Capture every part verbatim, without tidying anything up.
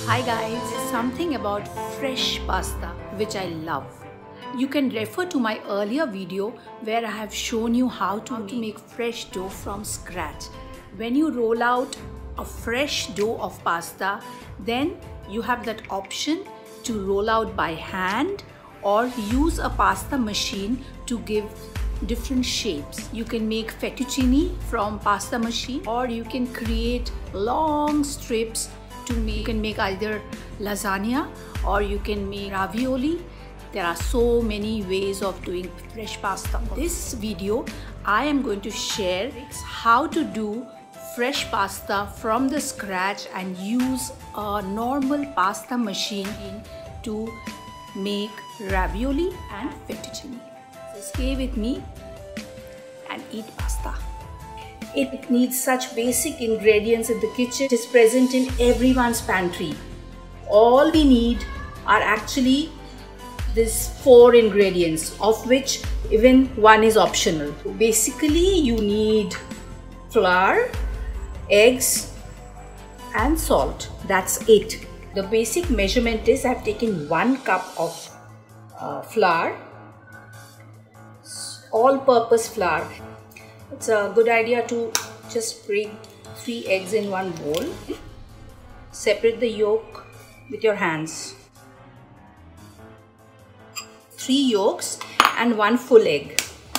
Hi guys, something about fresh pasta which I love. You can refer to my earlier video where I have shown you how to, how to make fresh dough from scratch. When you roll out a fresh dough of pasta, then you have that option to roll out by hand or use a pasta machine to give different shapes. You can make fettuccine from pasta machine, or you can create long strips to make. You can make either lasagna or you can make ravioli. There are so many ways of doing fresh pasta. In this video, I am going to share how to do fresh pasta from the scratch and use a normal pasta machine to make ravioli and fettuccine. So stay with me and eat pasta. It needs such basic ingredients in the kitchen. It is present in everyone's pantry. All we need are actually these four ingredients, of which even one is optional. Basically, you need flour, eggs and salt. That's it. The basic measurement is I've taken one cup of uh, flour, all-purpose flour. It's a good idea to just break three eggs in one bowl. Separate the yolk with your hands. Three yolks and one full egg.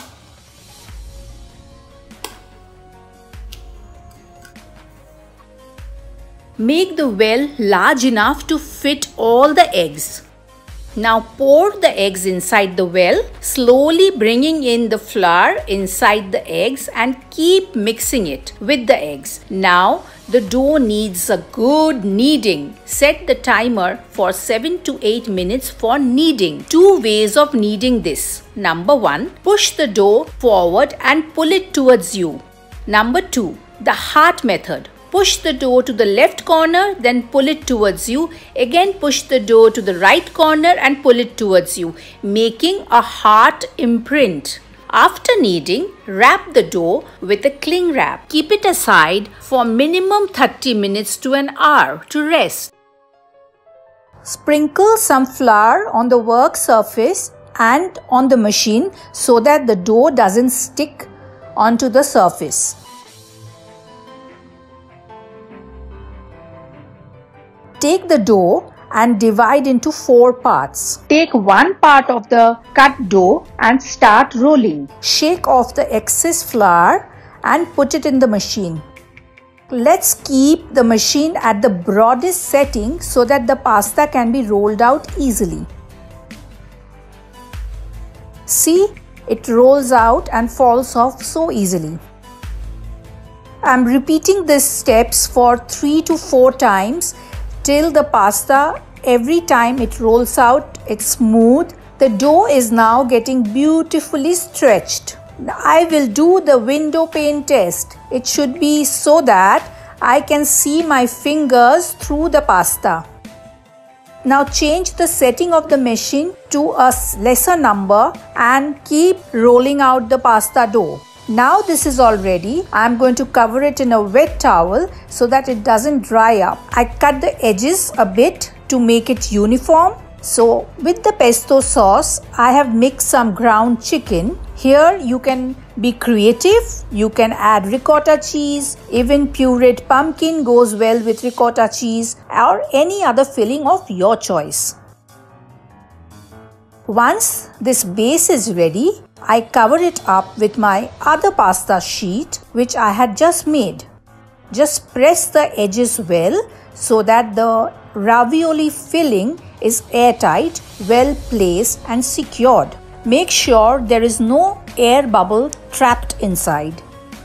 Make the well large enough to fit all the eggs. Now pour the eggs inside the well, slowly bringing in the flour inside the eggs and keep mixing it with the eggs. Now the dough needs a good kneading. Set the timer for seven to eight minutes for kneading. Two ways of kneading this. Number one, push the dough forward and pull it towards you. Number two, the heart method. Push the dough to the left corner, then pull it towards you. Again push the dough to the right corner and pull it towards you, making a heart imprint. After kneading, wrap the dough with a cling wrap. Keep it aside for minimum thirty minutes to an hour to rest. Sprinkle some flour on the work surface and on the machine so that the dough doesn't stick onto the surface. Take the dough and divide into four parts. Take one part of the cut dough and start rolling. Shake off the excess flour and put it in the machine. Let's keep the machine at the broadest setting so that the pasta can be rolled out easily. See, it rolls out and falls off so easily. I'm repeating these steps for three to four times till the pasta, every time it rolls out, it's smooth. The dough is now getting beautifully stretched. I will do the window pane test. It should be so that I can see my fingers through the pasta. Now change the setting of the machine to a lesser number and keep rolling out the pasta dough. Now this is all ready. I am going to cover it in a wet towel so that it doesn't dry up. I cut the edges a bit to make it uniform. So with the pesto sauce, I have mixed some ground chicken. Here you can be creative. You can add ricotta cheese. Even pureed pumpkin goes well with ricotta cheese or any other filling of your choice. Once this base is ready, I cover it up with my other pasta sheet which I had just made. Just press the edges well so that the ravioli filling is airtight, well placed and secured. Make sure there is no air bubble trapped inside.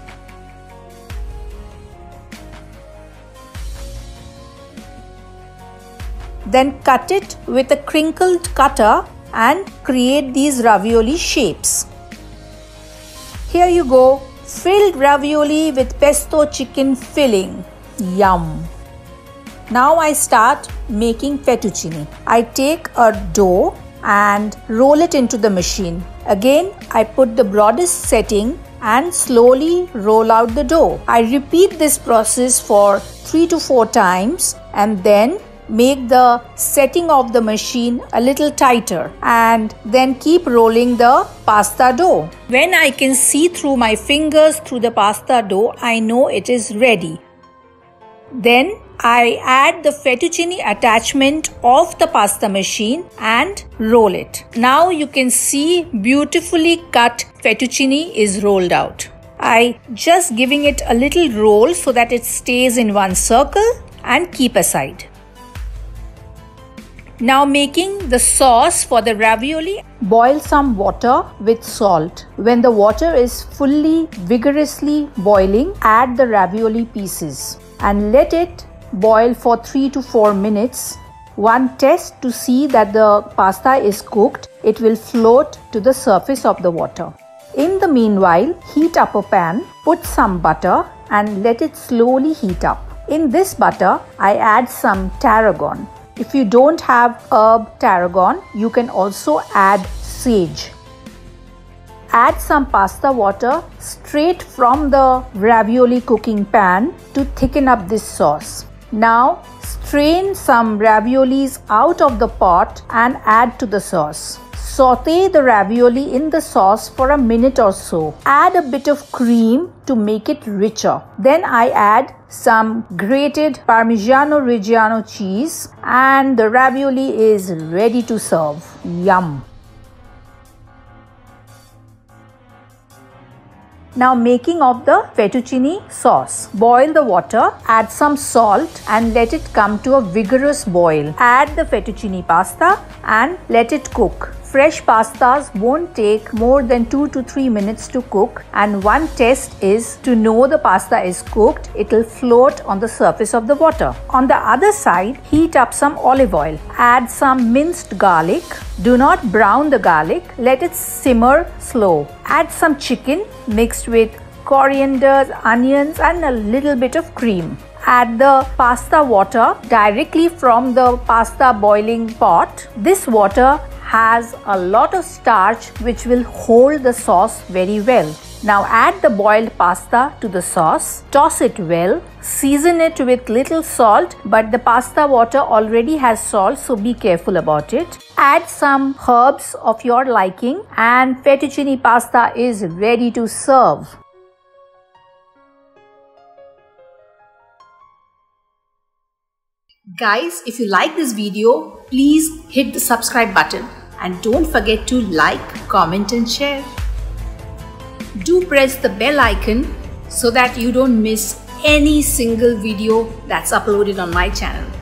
Then cut it with a crinkled cutter and create these ravioli shapes. Here you go, filled ravioli with pesto chicken filling. Yum! Now I start making fettuccine. I take a dough and roll it into the machine. Again, I put the broadest setting and slowly roll out the dough. I repeat this process for three to four times and then make the setting of the machine a little tighter and then keep rolling the pasta dough. When I can see through my fingers through the pasta dough, I know it is ready. Then I add the fettuccine attachment of the pasta machine and roll it. Now you can see beautifully cut fettuccine is rolled out. I just giving it a little roll so that it stays in one circle and keep aside. Now making the sauce for the ravioli. Boil some water with salt. When the water is fully vigorously boiling, add the ravioli pieces and let it boil for three to four minutes. One test to see that the pasta is cooked. It will float to the surface of the water. In the meanwhile, heat up a pan, put some butter and let it slowly heat up. In this butter, I add some tarragon. If you don't have herb tarragon, you can also add sage. Add some pasta water straight from the ravioli cooking pan to thicken up this sauce. Now strain some raviolis out of the pot and add to the sauce. Saute the ravioli in the sauce for a minute or so. Add a bit of cream to make it richer. Then I add some grated Parmigiano Reggiano cheese and the ravioli is ready to serve. Yum! Now making of the fettuccine sauce. Boil the water, add some salt and let it come to a vigorous boil. Add the fettuccine pasta and let it cook. Fresh pastas won't take more than two to three minutes to cook, and one test is to know the pasta is cooked. It will float on the surface of the water. On the other side, heat up some olive oil. Add some minced garlic. Do not brown the garlic. Let it simmer slow. Add some chicken mixed with coriander, onions and a little bit of cream. Add the pasta water directly from the pasta boiling pot. This water has a lot of starch which will hold the sauce very well. Now add the boiled pasta to the sauce, toss it well, season it with little salt, but the pasta water already has salt, so be careful about it. Add some herbs of your liking and fettuccine pasta is ready to serve. Guys, if you like this video, please hit the subscribe button and don't forget to like, comment and share. Do press the bell icon so that you don't miss any single video that's uploaded on my channel.